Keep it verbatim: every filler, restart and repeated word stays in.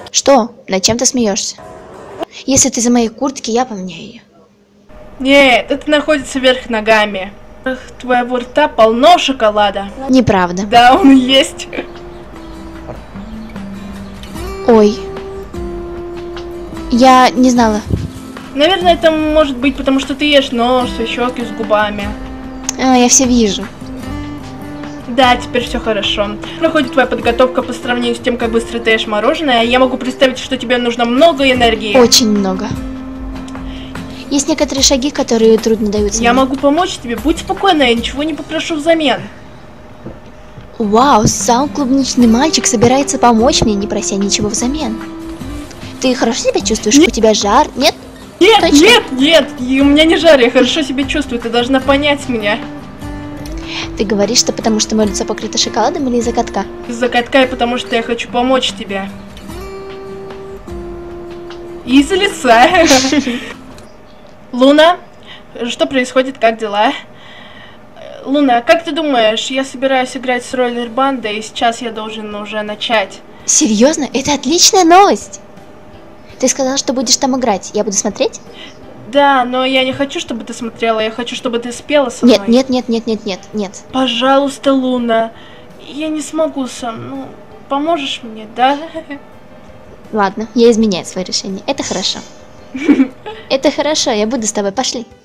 Что? Над чем ты смеешься? Если ты за моей куртки, я поменяю ее. Нет, это находится вверх ногами. Эх, твоего рта полно шоколада. Неправда. Да, он есть. Ой. Я не знала. Наверное, это может быть потому, что ты ешь нож, щеки с губами. А, я все вижу. Да, теперь все хорошо. Проходит твоя подготовка по сравнению с тем, как быстро ты ешь мороженое. Я могу представить, что тебе нужно много энергии. Очень много. Есть некоторые шаги, которые трудно даются. Я мне. могу помочь тебе. Будь спокойна, я ничего не попрошу взамен. Вау, сам клубничный мальчик собирается помочь мне, не прося ничего взамен. Ты хорошо себя чувствуешь? Нет. У тебя жар? Нет? Нет, Точно? нет, нет, и у меня не жар, я хорошо себя чувствую, ты должна понять меня. Ты говоришь, что потому что мое лицо покрыто шоколадом или из-за катка? Из-за катка и потому что я хочу помочь тебе. И из-за лица. Луна, что происходит, как дела? Луна, как ты думаешь, я собираюсь играть с роллер-бандой, и сейчас я должен уже начать. Серьезно? Это отличная новость! Ты сказал, что будешь там играть. Я буду смотреть? Да, но я не хочу, чтобы ты смотрела, я хочу, чтобы ты спела со мной. Нет, нет, нет, нет, нет, нет, нет. Пожалуйста, Луна, я не смогу сам, ну, поможешь мне, да? Ладно, я изменяю свое решение. Это хорошо. Это хорошо, я буду с тобой. Пошли.